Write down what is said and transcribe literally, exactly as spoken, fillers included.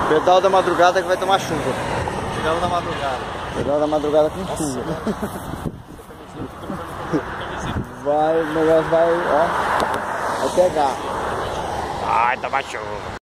Pedal da madrugada que vai tomar chuva. Pedal da madrugada. Pedal da madrugada com chuva. Vai, o negócio vai, ó, vai pegar. Vai tomar chuva.